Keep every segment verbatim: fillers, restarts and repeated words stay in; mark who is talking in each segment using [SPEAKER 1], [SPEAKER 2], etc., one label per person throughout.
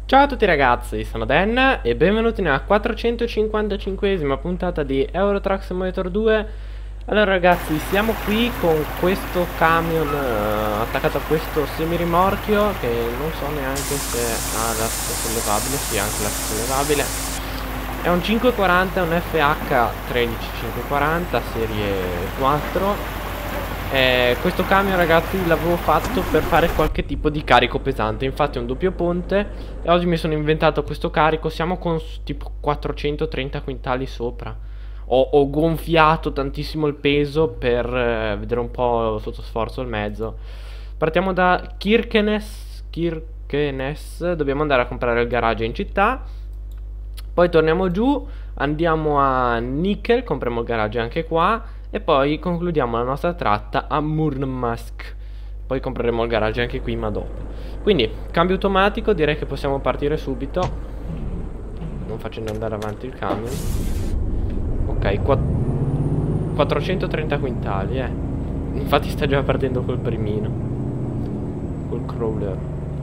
[SPEAKER 1] Ciao a tutti ragazzi, sono Dan e benvenuti nella quattrocentocinquantacinquesima puntata di Euro Truck Simulator due. Allora ragazzi, siamo qui con questo camion uh, attaccato a questo semirimorchio che non so neanche se ha l'asse sollevabile. Sì, anche l'asse sollevabile. È un cinquecentoquaranta, un F H tredici cinquecentoquaranta serie quattro. Eh, questo camion ragazzi l'avevo fatto per fare qualche tipo di carico pesante. Infatti è un doppio ponte e oggi mi sono inventato questo carico. Siamo con tipo quattrocentotrenta quintali sopra. Ho, ho gonfiato tantissimo il peso per eh, vedere un po' sotto sforzo il mezzo. Partiamo da Kirkenes Kirkenes. Dobbiamo andare a comprare il garage in città. Poi torniamo giù, andiamo a Nickel, compriamo il garage anche qua. E poi concludiamo la nostra tratta a Murmansk. Poi compreremo il garage anche qui, ma dopo. Quindi, cambio automatico, direi che possiamo partire subito, non facendo andare avanti il camion. Ok, quattrocentotrenta quintali, eh. Infatti sta già partendo col primino, col crawler.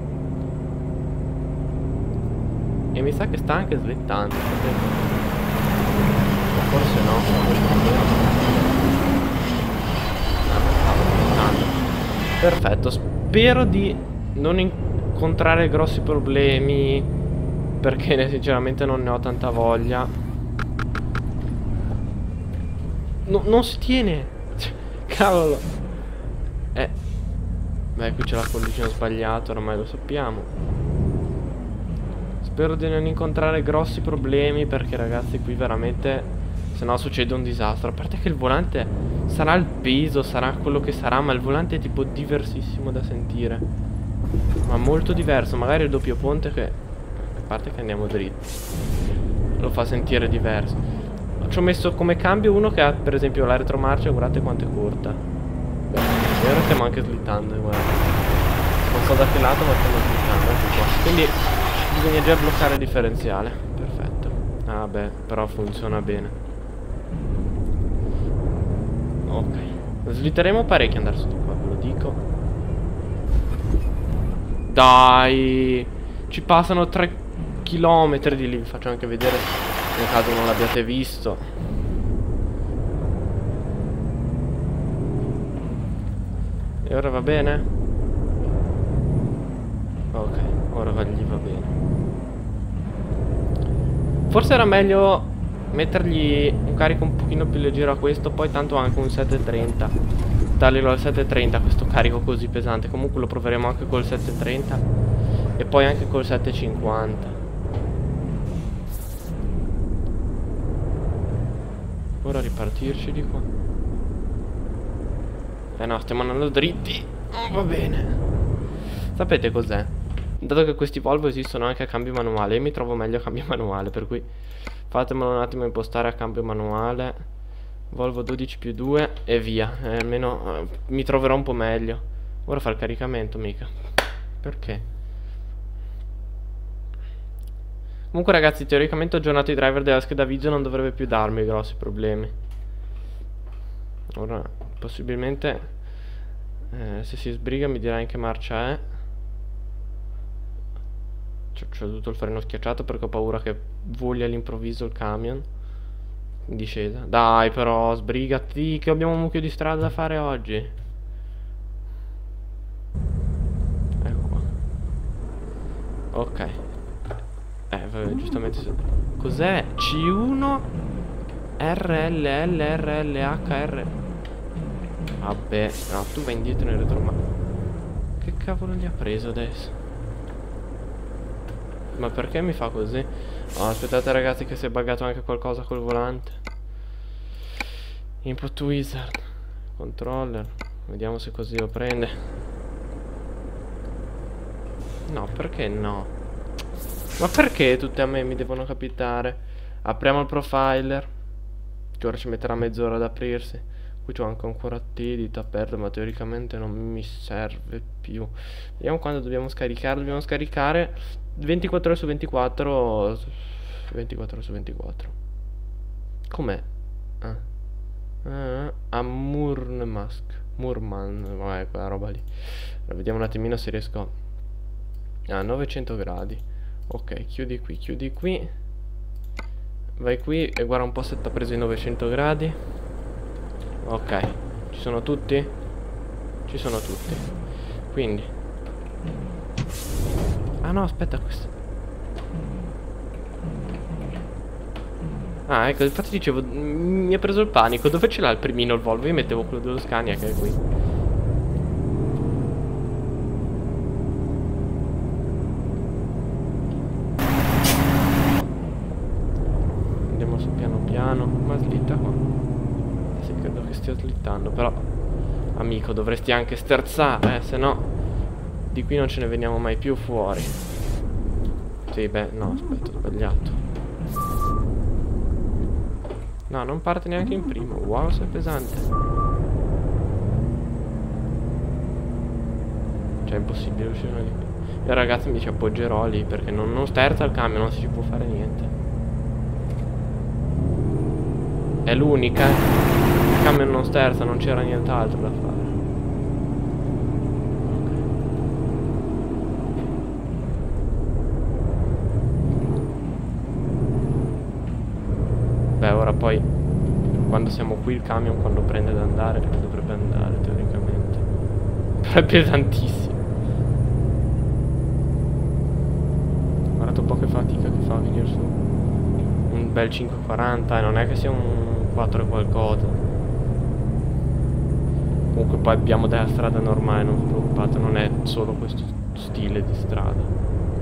[SPEAKER 1] E mi sa che sta anche slittando. Forse no. Perfetto, spero di non incontrare grossi problemi, perché sinceramente non ne ho tanta voglia. No, non si tiene. Cavolo. Eh Beh, qui c'è la collisione sbagliata, ormai lo sappiamo. Spero di non incontrare grossi problemi, perché ragazzi qui veramente, se no succede un disastro. A parte che il volante sarà il peso, sarà quello che sarà, ma il volante è tipo diversissimo da sentire. Ma molto diverso. Magari il doppio ponte che, a parte che andiamo dritti, lo fa sentire diverso. Ci ho messo come cambio uno che ha per esempio la retromarcia, guardate quanto è corta. Beh, è vero, stiamo anche slittando, guarda. Non so da che lato, ma stiamo slittando anche qua. Quindi bisogna già bloccare il differenziale. Perfetto. Ah beh, però funziona bene. Ok, slitteremo parecchio andare sotto qua, ve lo dico. Dai, ci passano tre chilometri di lì. Vi faccio anche vedere, nel caso non l'abbiate visto. E ora va bene? Ok, ora gli va bene. Forse era meglio mettergli un carico un pochino più leggero a questo. Poi tanto anche un settecentotrenta, darglielo al settecentotrenta questo carico così pesante. Comunque lo proveremo anche col settecentotrenta e poi anche col settecentocinquanta. Ora ripartirci di qua. Eh no, stiamo andando dritti. Oh, va bene. Sapete cos'è? Dato che questi Volvo esistono anche a cambio manuale, io mi trovo meglio a cambio manuale, per cui fatemelo un attimo impostare a cambio manuale. Volvo dodici più due e via. eh, Almeno eh, mi troverò un po' meglio. Ora fa il caricamento, mica. Perché? Comunque ragazzi, teoricamente ho aggiornato i driver della scheda video, non dovrebbe più darmi grossi problemi. Ora possibilmente eh, se si sbriga mi dirà in che marcia è. C'ho tutto il freno schiacciato perché ho paura che voli all'improvviso il camion in discesa. Dai però, sbrigati che abbiamo un mucchio di strada da fare oggi. Ecco qua. Ok. Eh, vabbè, giustamente. Cos'è? C uno R L L R L H R. Vabbè, no, tu vai indietro nel retro, ma che cavolo gli ha preso adesso? Ma perché mi fa così? Oh, aspettate ragazzi che si è buggato anche qualcosa col volante. Input wizard, controller. Vediamo se così lo prende. No, perché no? Ma perché tutte a me mi devono capitare? Apriamo il profiler, che ora ci metterà mezz'ora ad aprirsi. Qui c'ho anche ancora T-edit aperto, ma teoricamente non mi serve più. Vediamo quando dobbiamo scaricare. Dobbiamo scaricare ventiquattro ore su ventiquattro. ventiquattro ore su ventiquattro. Com'è? Ah. Ah, a Murmansk. Murman, vabbè, quella roba lì. Allora, vediamo un attimino se riesco. Ah, novecento gradi. Ok, chiudi qui, chiudi qui. Vai qui e guarda un po' se t'ha preso i novecento gradi. Ok, ci sono tutti? Ci sono tutti. Quindi ah no, aspetta, questo. Ah, ecco, infatti dicevo, mi ha preso il panico. Dove ce l'ha il primino il Volvo? Io mettevo quello dello Scania che è qui. Andiamo su piano piano. Ma slitta qua. Sì, credo che stia slittando, però amico, dovresti anche sterzare, eh, se no di qui non ce ne veniamo mai più fuori. Sì, beh, no, aspetta, ho sbagliato. No, non parte neanche in primo. Wow, sei pesante. Cioè, è impossibile uscire di qui. E ragazzi, mi ci appoggerò lì perché non, non sterza il camion, non si ci può fare niente. È l'unica. Il camion non sterza, non c'era nient'altro da fare. Beh, ora poi quando siamo qui il camion quando prende ad andare, perché dovrebbe andare teoricamente. Però è pesantissimo. Guardate un po' che fatica che fa a venire su. Un bel cinque quaranta e non è che sia un quattro e qualcosa. Comunque poi abbiamo della strada normale, non vi preoccupate, non è solo questo stile di strada.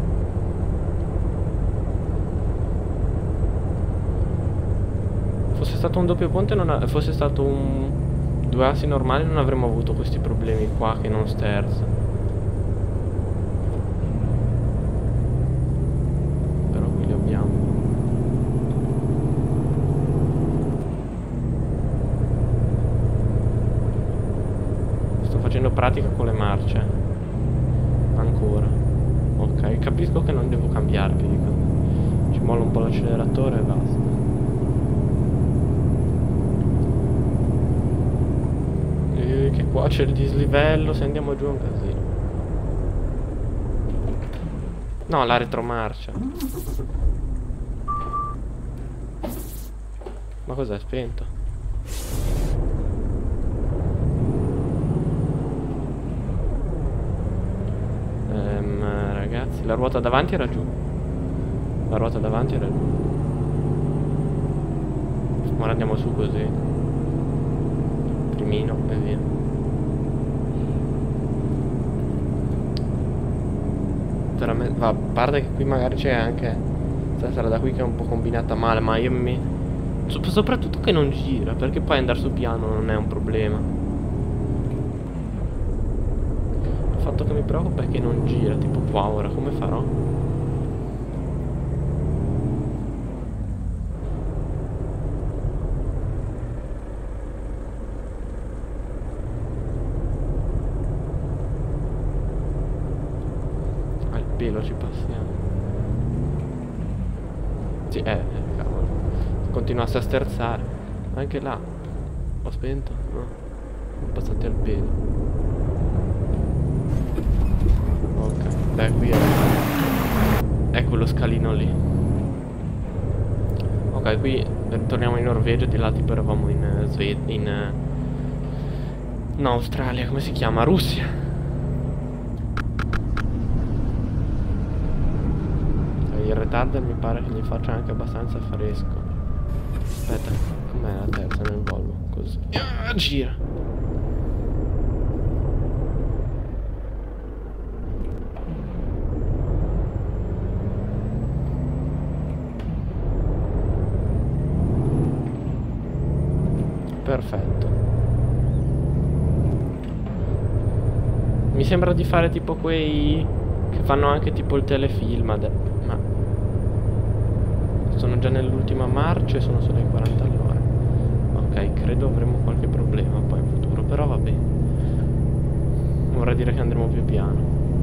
[SPEAKER 1] Fosse stato un doppio ponte, non ha, fosse stato un due assi normali, non avremmo avuto questi problemi qua che non sterza. Però qui li abbiamo. Sto facendo pratica con le marce. Ancora. Ok, capisco che non devo cambiare, vi dico. Ci mollo un po' l'acceleratore e basta. Che qua c'è il dislivello, se andiamo giù è un casino. No, la retromarcia. Ma cos'è, spento? Ehm, ragazzi, la ruota davanti era giù. La ruota davanti era giù. Ora andiamo su così. Primino e via. Va, a parte che qui magari c'è anche questa strada qui che è un po' combinata male, ma io mi... soprattutto che non gira, perché poi andare su piano non è un problema. Il fatto che mi preoccupa è che non gira, tipo qua ora, come farò? Pelo ci passiamo. Sì, eh, eh, cavolo. Se continuasse a sterzare. Anche là. Ho spento? No. Siamo passati al pelo. Ok. Beh, qui è... ecco lo scalino lì. Ok, qui torniamo in Norvegia. Di là tipo eravamo in uh, Svezia. In... Uh, no, Australia. Come si chiama? Russia. Il retarder mi pare che gli faccia anche abbastanza fresco. Aspetta, com'è la terza nel Volvo? Così. Ah, gira. Perfetto. Mi sembra di fare tipo quei che fanno anche tipo il telefilm adesso. Ma sono già nell'ultima marcia e sono solo ai quaranta all'ora. Ok, credo avremo qualche problema poi in futuro, però va bene. Vorrei dire che andremo più piano.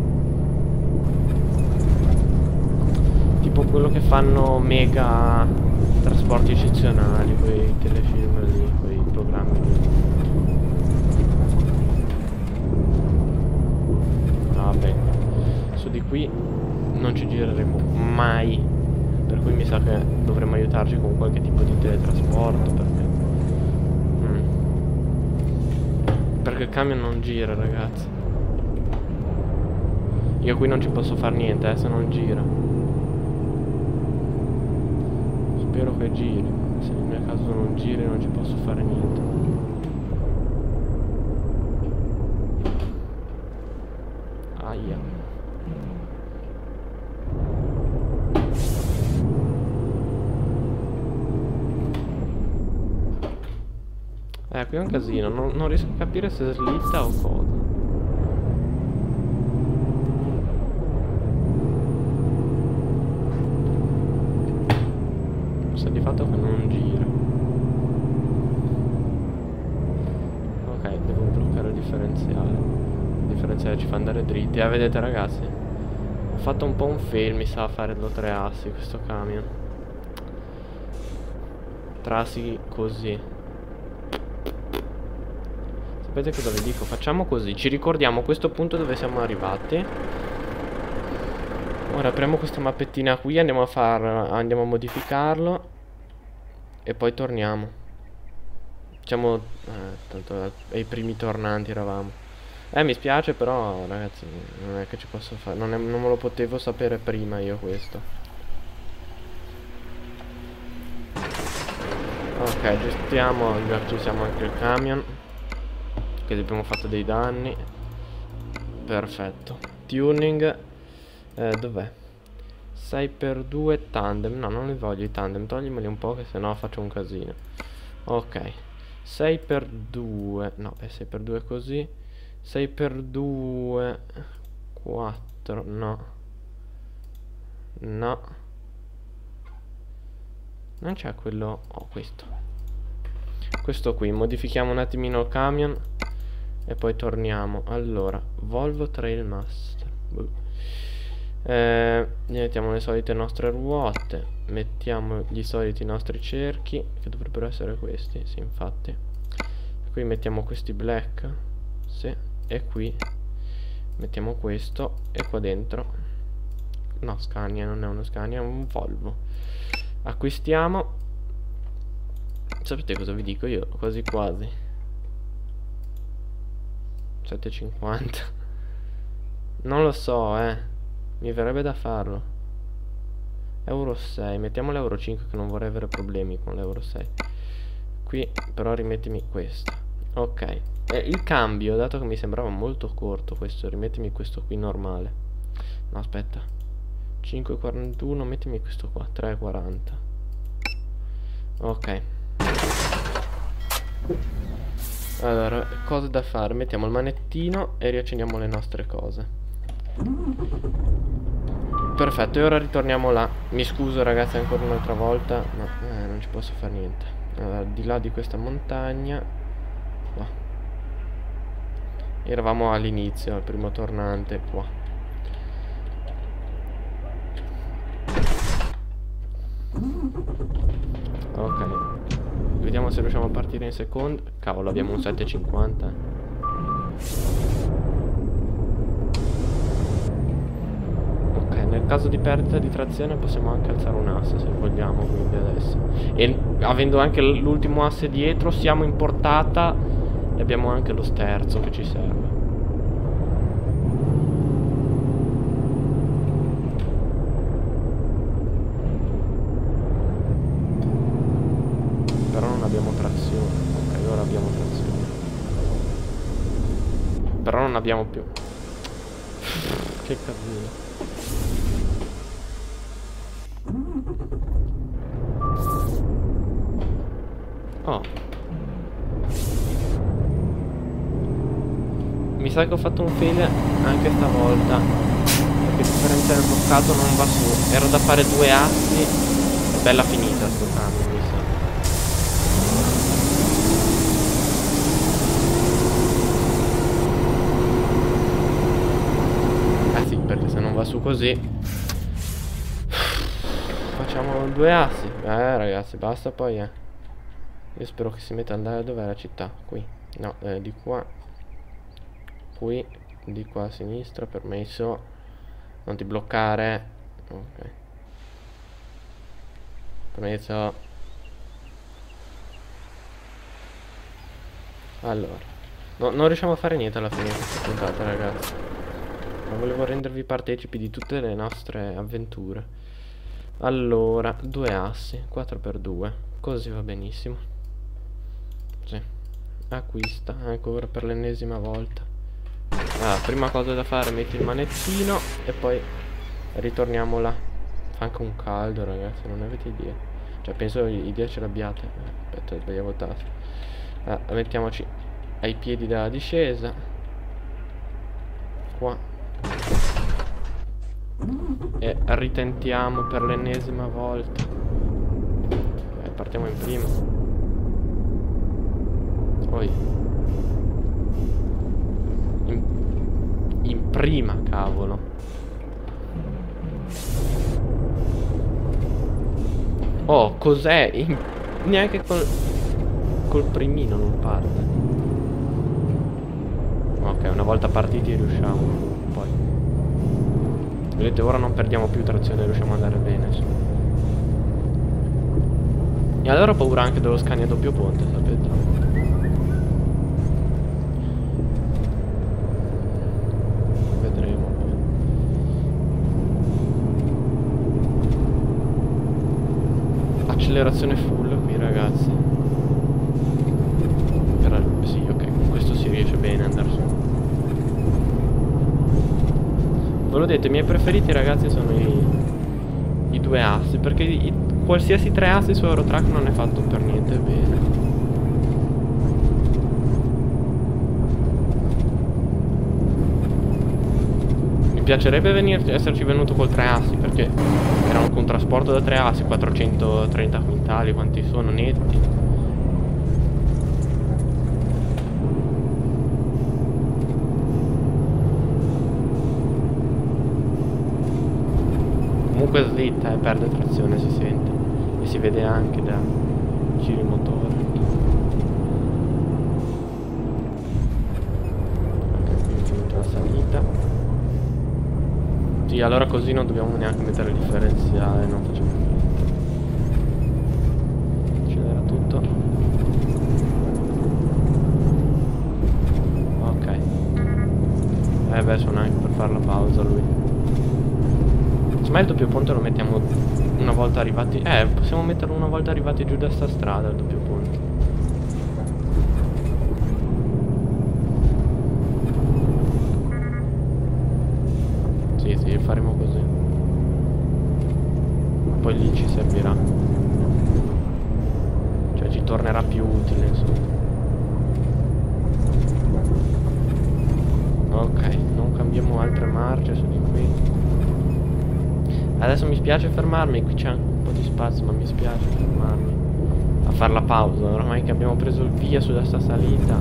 [SPEAKER 1] Tipo quello che fanno mega trasporti eccezionali, quei telefilm lì, quei programmi lì. Va bene. Su di qui non ci gireremo mai. Per cui mi sa che dovremmo aiutarci con qualche tipo di teletrasporto, perché mm. perché il camion non gira, ragazzi. Io qui non ci posso fare niente, eh, se non gira. Spero che giri. Se nel caso non giri non ci posso fare niente. Aia. Eh, qui è un casino, non, non riesco a capire se slitta o cosa. Sta di fatto che non gira. Ok, devo bloccare il differenziale. Il differenziale ci fa andare dritti. Eh, vedete ragazzi, ho fatto un po' un fail, mi sa, a fare lo tre assi questo camion. Tre assi così. Sapete cosa vi dico? Facciamo così, ci ricordiamo questo punto dove siamo arrivati. Ora apriamo questa mappettina qui, andiamo a far, andiamo a modificarlo e poi torniamo. Facciamo, eh, tanto ai primi tornanti eravamo. Eh, mi spiace, però ragazzi, non è che ci posso fare, non, è, non me lo potevo sapere prima io questo. Ok, gestiamo, già ci siamo anche il camion, che gli abbiamo fatto dei danni. Perfetto. Tuning, eh, dov'è? sei per due tandem. No, non li voglio i tandem, toglimeli un po' che sennò faccio un casino. Ok, sei per due. No, è sei per due così. sei per due quattro. No. No. Non c'è quello. Oh, questo. Questo qui. Modifichiamo un attimino il camion e poi torniamo. Allora, Volvo Trailmaster. Eh, gli mettiamo le solite nostre ruote. Mettiamo gli soliti nostri cerchi, che dovrebbero essere questi. Sì, infatti. Qui mettiamo questi black. Sì. E qui mettiamo questo. E qua dentro, no, Scania, non è uno Scania, è un Volvo. Acquistiamo. Sapete cosa vi dico io? Quasi quasi sette e cinquanta. Non lo so, eh. Mi verrebbe da farlo. Euro sei. Mettiamo l'euro cinque, che non vorrei avere problemi con l'euro sei. Qui però rimettimi questo. Ok. E il cambio, dato che mi sembrava molto corto questo, rimettimi questo qui normale. No, aspetta. cinque e quarantuno, mettimi questo qua, tre e quaranta. Ok. Allora, cose da fare. Mettiamo il manettino e riaccendiamo le nostre cose. Perfetto, e ora ritorniamo là. Mi scuso ragazzi ancora un'altra volta, ma eh, non ci posso fare niente. Allora, di là di questa montagna qua. Eravamo all'inizio, al primo tornante qua. Ok. Vediamo se riusciamo a partire in secondo. Cavolo, abbiamo un sette e cinquanta. Ok, nel caso di perdita di trazione possiamo anche alzare un asse se vogliamo, quindi adesso. E avendo anche l'ultimo asse dietro siamo in portata e abbiamo anche lo sterzo che ci serve. Però non abbiamo trazione. Ok, ora abbiamo trazione. Però non abbiamo più. Che casino. Oh. Mi sa che ho fatto un fail anche stavolta, perché il differenziale bloccato non va su. Ero da fare due assi. È bella finita sto cambio, mi sa. Eh sì, perché se non va su così facciamo due assi. Eh ragazzi, basta poi, eh. Io spero che si metta ad andare. Dov'è la città? Qui. No, eh, di qua. Qui. Di qua a sinistra, permesso. Non ti bloccare. Ok. Permesso. Allora, no, non riusciamo a fare niente alla fine di questa puntata, ragazzi. Ma volevo rendervi partecipi di tutte le nostre avventure. Allora, due assi, quattro per due. Così va benissimo. Sì. Acquista, ancora per l'ennesima volta. Allora, prima cosa da fare, metti il manettino e poi ritorniamo là. Fa anche un caldo, ragazzi, non avete idea. Cioè, penso idea ce l'abbiate. Eh, aspetta, sbagliavo il tasto. Allora, mettiamoci ai piedi della discesa. Qua. E ritentiamo per l'ennesima volta. Eh, partiamo in prima. Poi in, in prima, cavolo. Oh, cos'è? In, neanche col, col primino non parte. Ok, una volta partiti riusciamo. Poi vedete, ora non perdiamo più trazione, riusciamo ad andare bene su. E allora ho paura anche dello Scania doppio ponte, sapete? Vedremo. Accelerazione full qui, ragazzi. Per, sì, ok, con questo si riesce bene ad andare su. Ve lo detto, i miei preferiti, ragazzi, sono i, i due assi, perché i, qualsiasi tre assi su Eurotrack non è fatto per niente bene. Mi piacerebbe venire, esserci venuto col tre assi, perché era un contrasporto da tre assi, quattrocentotrenta quintali, quanti sono netti. Comunque slitta e perde trazione, si sente. E si vede anche da giri motore. Ok, qui è finita la salita. Sì, allora così non dobbiamo neanche mettere il differenziale, non facciamo niente. Accelera tutto. Ok. Eh beh, sono anche per fare la pausa lui. Ma il doppio ponte lo mettiamo una volta arrivati. Eh, possiamo metterlo una volta arrivati giù da sta strada il doppio ponte. Sì, sì, faremo così. Poi lì ci servirà. Cioè ci tornerà più utile, insomma. Ok, non cambiamo altre marce su di qui. Adesso mi spiace fermarmi, qui c'è un po' di spazio, ma mi spiace fermarmi a fare la pausa, ormai che abbiamo preso il via sulla sta salita.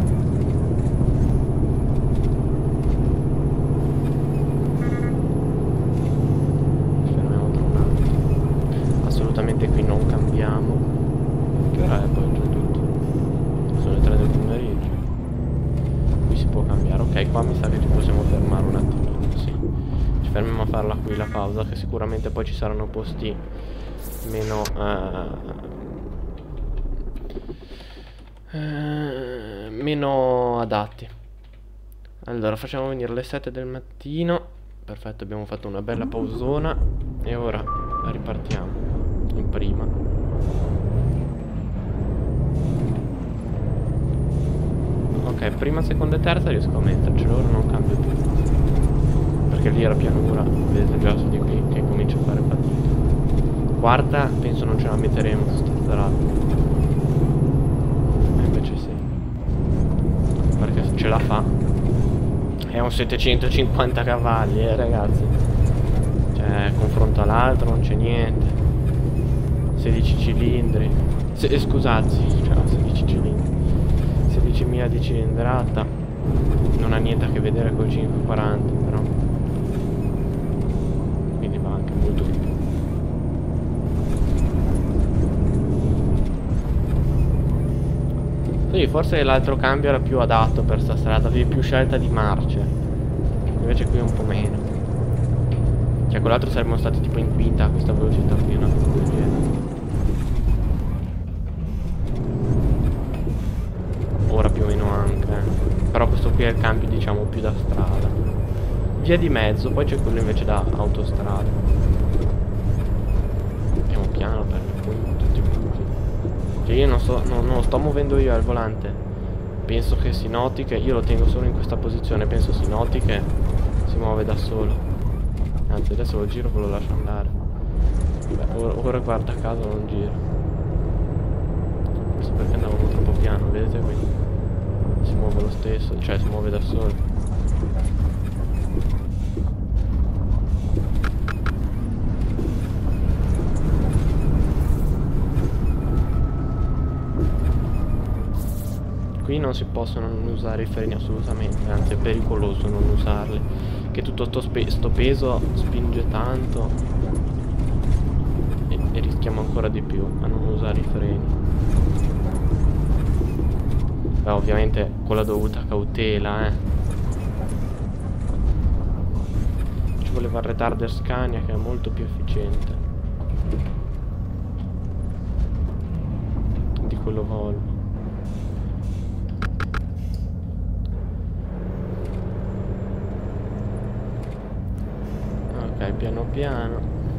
[SPEAKER 1] Fermiamo tra un attimo. Assolutamente qui non cambiamo. Che ora è poi giù tutto? Sono le tre del pomeriggio. Qui si può cambiare, ok, qua mi sa che ci possiamo fermare un attimino, sì. Fermiamo a farla qui la pausa, che sicuramente poi ci saranno posti meno uh, uh, meno adatti. Allora facciamo venire le sette del mattino. Perfetto, abbiamo fatto una bella pausona. E ora ripartiamo in prima. Ok, prima, seconda e terza riesco a mettercelo, ora non cambio più, perché lì era pianura, vedete già su di qui che comincia a fare fatica. Quarta penso non ce la metteremo su sta strada. E invece sì, perché ce la fa. È un settecentocinquanta cavalli, eh ragazzi. Cioè, confronto all'altro non c'è niente. sedici cilindri. Se, eh, scusate, cioè sedici cilindri. sedicimila di cilindrata. Non ha niente a che vedere col cinquecentoquaranta, però. Quindi va anche molto di più. Sì, forse l'altro cambio era più adatto per sta strada, avevi più scelta di marce. Invece qui un po' meno. Cioè quell'altro saremmo stati tipo in quinta a questa velocità qui, una cosa del genere. Ora più o meno anche, eh. Però questo qui è il cambio diciamo più da strada. Via di mezzo, poi c'è quello invece da autostrada. Andiamo piano perché poi tutti buchi. Cioè io non sto, non, non lo sto muovendo io al volante. Penso che si noti che io lo tengo solo in questa posizione. Penso si noti che si muove da solo. Anzi adesso lo giro e ve lo lascio andare. Beh, ora, ora guarda caso non giro. Questo perché andavamo troppo piano, vedete qui? Si muove lo stesso, cioè si muove da solo. Qui non si possono usare i freni assolutamente, anzi è pericoloso non usarli. Che tutto sto, sto peso spinge tanto e, e rischiamo ancora di più a non usare i freni. Beh, ovviamente con la dovuta cautela, eh. Ci voleva il retarder Scania che è molto più efficiente di quello Volvo. Ok, piano piano.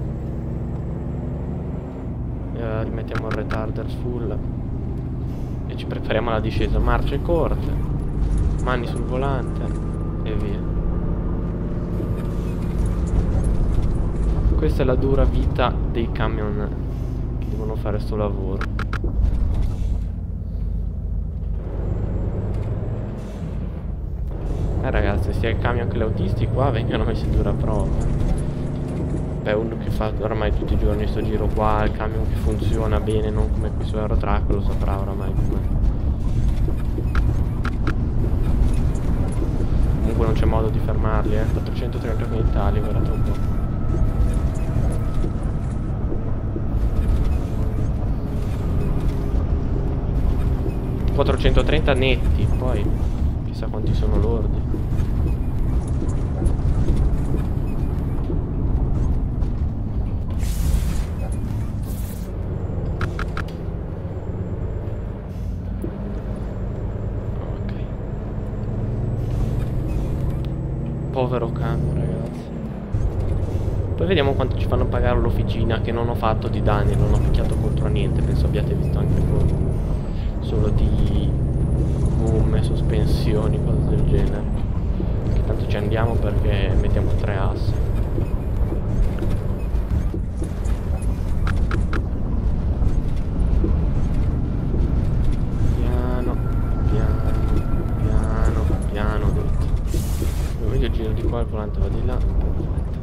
[SPEAKER 1] E rimettiamo il retarder full. E ci prepariamo alla discesa. Marce corte. Mani sul volante. E via. Questa è la dura vita dei camion che devono fare sto lavoro. Eh ragazzi, sia il camion che gli autisti qua vengono messi a dura prova. Beh, uno che fa ormai tutti i giorni sto giro qua, il camion che funziona bene, non come qui su Eurotrack, lo saprà oramai com'è. Comunque non c'è modo di fermarli, eh. quattrocentotrenta quintali, guardate un po'. quattrocentotrenta netti, poi chissà quanti sono lordi. Povero camion, ragazzi. Poi vediamo quanto ci fanno pagare l'officina, che non ho fatto di danni, non ho picchiato contro niente. Penso abbiate visto anche voi. Solo di gomme, sospensioni, cose del genere. Che tanto ci andiamo perché mettiamo tre assi. Piano, piano, piano, piano, dritto. Io giro di qua, il volante va di là. Perfetto.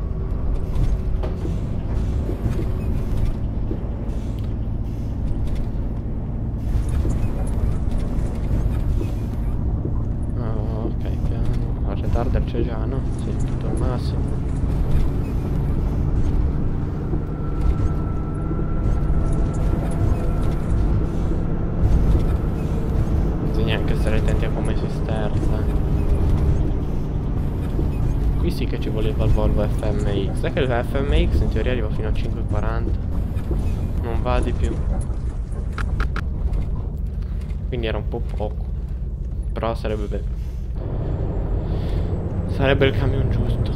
[SPEAKER 1] Oh, ok, piano. Il retarder c'è già, no? Sì, tutto al massimo. Bisogna anche stare attenti a come si sterza. Qui sì che ci voleva il Volvo F M X. Sai che il F M X in teoria arriva fino a cinque e quaranta. Non va di più. Quindi era un po' poco. Però sarebbe bello. Sarebbe il camion giusto.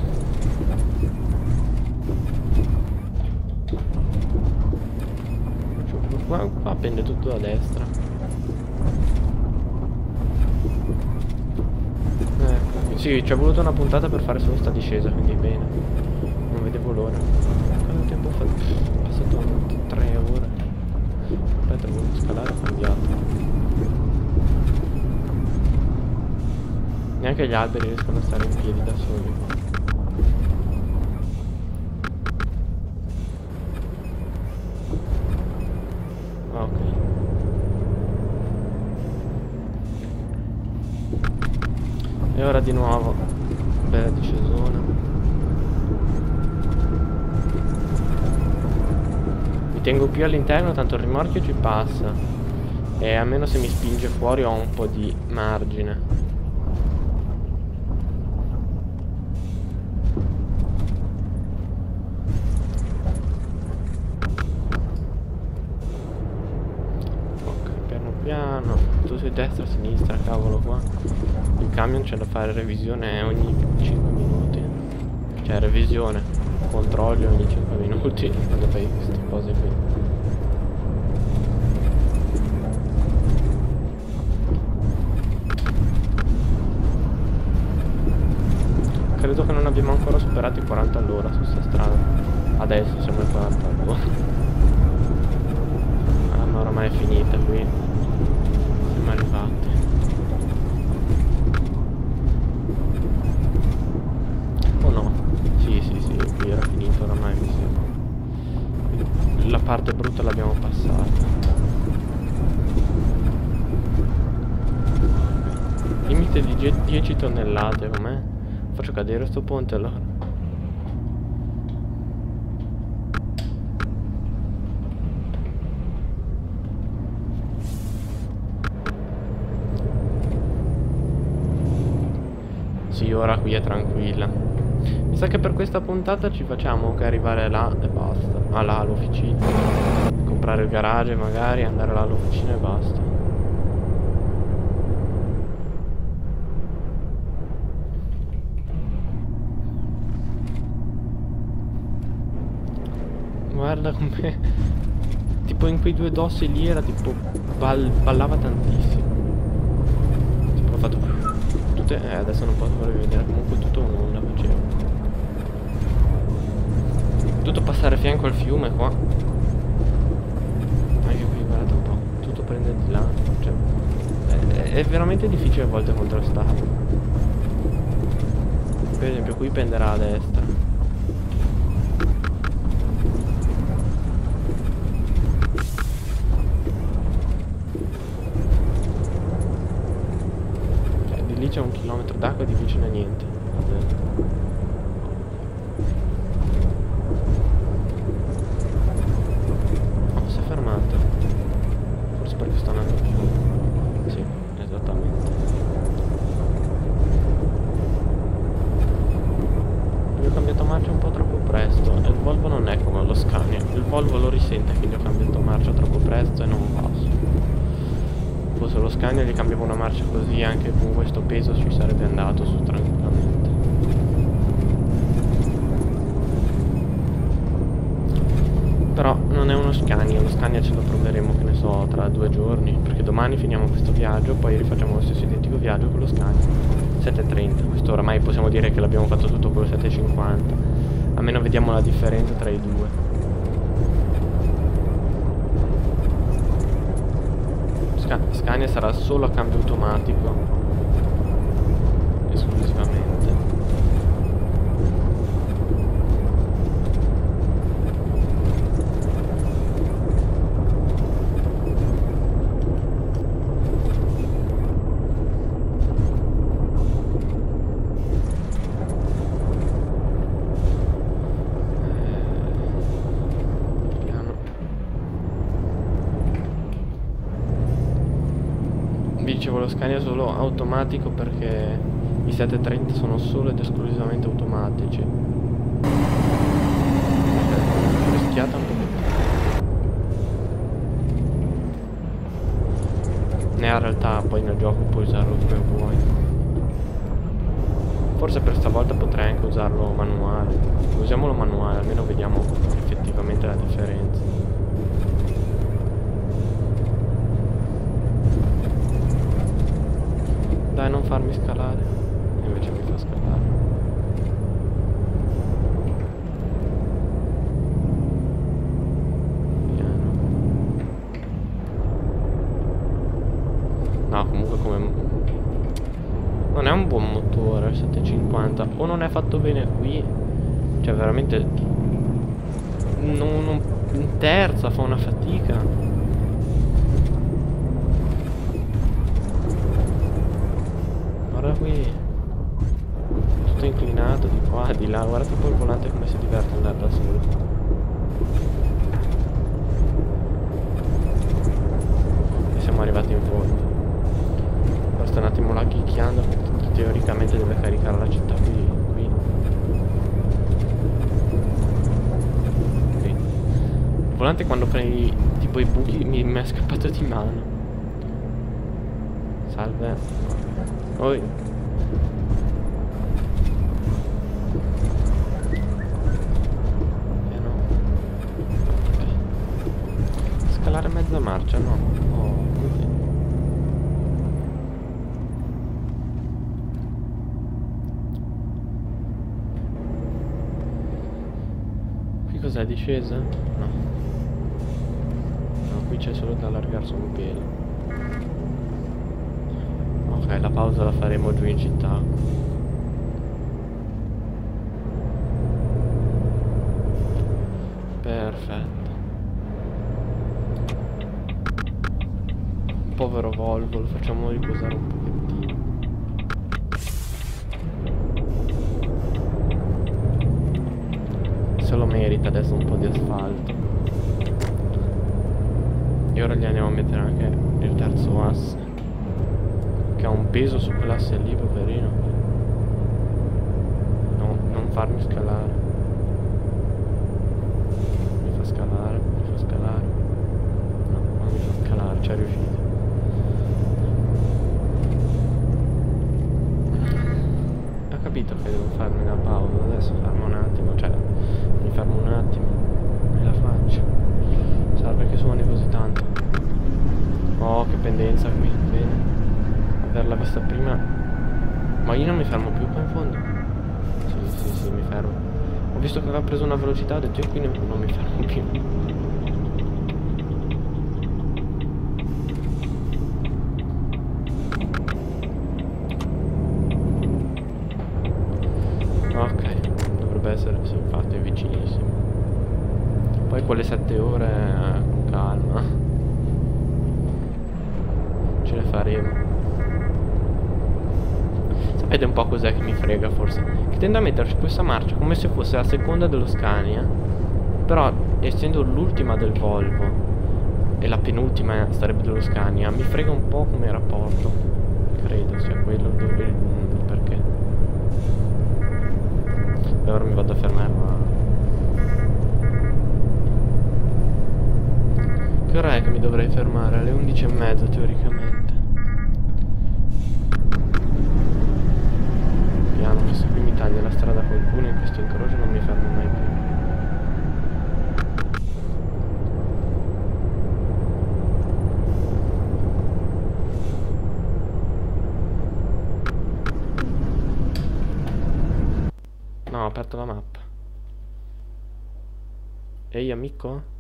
[SPEAKER 1] Qua, qua pende tutto da destra. Sì, ci è voluto una puntata per fare solo sta discesa, quindi bene. Non vedevo l'ora. Quanto tempo fa? È passato tre ore. Aspetta, volevo scalare, ho cambiato. Neanche gli alberi riescono a stare in piedi da soli. Ok. E ora di nuovo bella discesona. Mi tengo più all'interno, tanto il rimorchio ci passa. E almeno se mi spinge fuori ho un po' di margine. su destra, sinistra, cavolo qua. Il camion c'è da fare revisione ogni cinque minuti. Cioè revisione, controlli ogni cinque minuti quando fai queste cose qui. Credo che non abbiamo ancora superato i quaranta all'ora su sta strada. Adesso siamo ai quaranta all'ora. Ah, ma oramai è finita qui. Siamo arrivati. Oh no. Sì, sì, sì, qui era finito oramai, mi sembra. La parte brutta l'abbiamo passata. Limite di dieci tonnellate, com'è? Faccio cadere sto ponte allora. Sì, ora qui è tranquilla. Mi sa che per questa puntata ci facciamo che arrivare là e basta. Ah, là all'officina. Comprare il garage magari, andare là all'officina e basta. Guarda come tipo in quei due dossi lì era tipo ball ballava tantissimo. Tipo ho fatto tutte. Eh adesso non posso farvi vedere. Comunque tutto un'onda facevo. Tutto passare a fianco al fiume qua. Anche qui guardate un po'. Tutto prende di là. Cioè è, è veramente difficile a volte contrastare. Per esempio qui penderà a destra. Lì c'è un chilometro d'acqua e di vicino a niente. Oh, si è fermato. Forse perché sto andando più. Sì, esattamente. Gli ho cambiato marcia un po' troppo presto. E il Volvo non è come lo Scania. Il Volvo lo risente che gli ho cambiato marcia troppo presto e non passo. Fosse lo Scania gli cambiavo una marcia così, anche con questo peso ci sarebbe andato su tranquillamente. Però non è uno Scania, lo Scania ce lo proveremo, che ne so, tra due giorni, perché domani finiamo questo viaggio, poi rifacciamo lo stesso identico viaggio con lo Scania. sette e trenta, questo oramai possiamo dire che l'abbiamo fatto tutto con lo sette e cinquanta, almeno vediamo la differenza tra i due. Scania sarà solo a cambio automatico esclusivamente. Dicevo lo Scania è solo automatico perché i sette e trenta sono solo ed esclusivamente automatici. Ho rischiato un po'. Ne in realtà poi nel gioco puoi usarlo come vuoi. Forse per stavolta potrei anche usarlo manuale. Usiamolo manuale, almeno vediamo effettivamente la differenza. Dai, non farmi scalare. Invece mi fa scalare. Piano. No, comunque come... non è un buon motore il settecentocinquanta. O non è fatto bene qui. Cioè veramente... Non, non... in terza fa una fatica. Guarda qui, tutto inclinato di qua e di là, guarda poi il volante come si diverte ad andare da solo. E siamo arrivati in fondo. Ora sto un attimo là chicchiando, teoricamente deve caricare la città qui, qui. Qui. Il volante quando prendi tipo i buchi mi, mi è scappato di mano. salve. Oi. Eh no. Okay. Scalare mezza marcia, no. Oh, così. Qui cos'è, discesa? No. No, qui c'è solo da allargarsi un pelo. Ok, la pausa la faremo giù in città. Perfetto. Povero Volvo, lo facciamo riposare un pochettino. Se lo merita adesso un po' di asfalto. E ora gli andiamo a mettere anche il terzo asse, che ha un peso su quell'asse lì, poverino. No, non farmi scalare. Mi fa scalare, mi fa scalare. No, non mi fa scalare, ci è riuscito. Ho capito che devo farmi una pausa, adesso fermo un attimo, cioè mi fermo un attimo e la faccio. Serve che suoni così tanto. Oh, che pendenza qui, bene. Averla vista prima. Ma io non mi fermo più qua in fondo. Sì, sì, sì, mi fermo. Ho visto che aveva preso una velocità, ho detto io qui non mi fermo più. Ok, dovrebbe essere, sì, infatti è vicinissimo. Poi quelle sette ore eh, con calma ce le faremo. Sapete un po' cos'è che mi frega forse? Che tendo a metterci questa marcia come se fosse la seconda dello Scania, però essendo l'ultima del Volvo e la penultima sarebbe dello Scania, mi frega un po' come rapporto. Credo sia quello dove il perché. E ora mi vado a fermare, ma che ora è che mi dovrei fermare? Alle undici e mezza teoricamente. Piano, che se qui mi taglia la strada qualcuno in questo incrocio non mi fermo mai più. No, ho aperto la mappa. Ehi amico?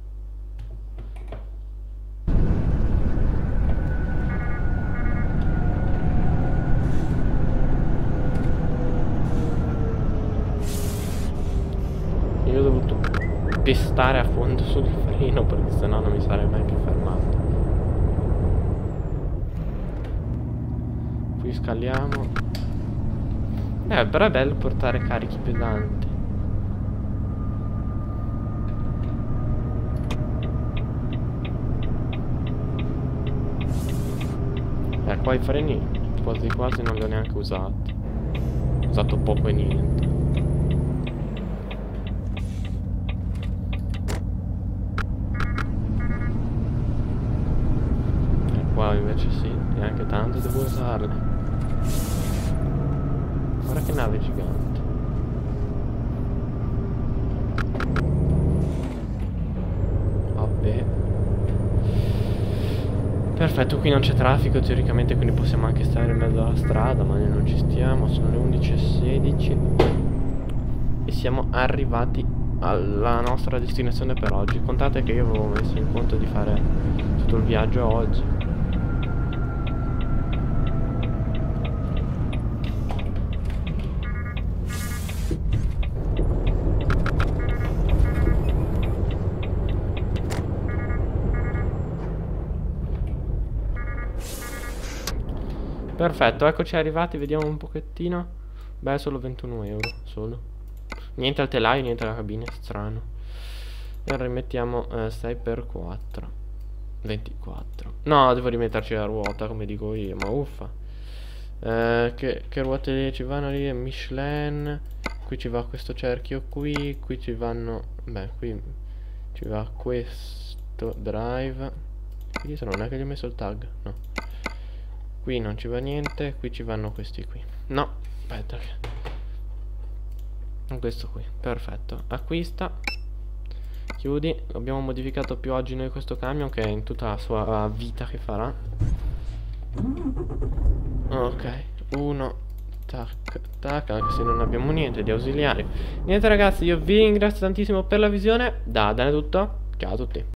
[SPEAKER 1] Io ho dovuto pestare a fondo sul freno perché sennò non mi sarei mai più fermato. Qui scaliamo. Eh, però è bello portare carichi pesanti. Eh, qua i freni quasi quasi non li ho neanche usati. Ho usato poco e niente. E qua invece sì, neanche tanto devo usarle. Guarda che nave gigante. Vabbè. Perfetto, qui non c'è traffico teoricamente, quindi possiamo anche stare in mezzo alla strada, ma noi non ci stiamo. Sono le undici e sedici e siamo arrivati alla nostra destinazione per oggi. Contate che io avevo messo in conto di fare tutto il viaggio oggi. Perfetto, eccoci arrivati, vediamo un pochettino. Beh, solo ventuno euro, solo. Niente al telaio, niente alla cabina, strano. E ora rimettiamo eh, sei per quattro. ventiquattro. No, devo rimetterci la ruota, come dico io, ma uffa. Eh, che, che ruote ci vanno lì? Michelin. Qui ci va questo cerchio qui. Qui ci vanno... Beh, qui ci va questo drive. Qui dietro non è che gli ho messo il tag, no. Qui non ci va niente, qui ci vanno questi qui. No, aspetta. Questo qui, perfetto. Acquista. Chiudi. Abbiamo modificato più oggi noi questo camion che in tutta la sua vita che farà. Ok, uno. Tac, tac, anche se non abbiamo niente di ausiliario. Niente ragazzi, io vi ringrazio tantissimo per la visione. Da Dan è tutto. Ciao a tutti.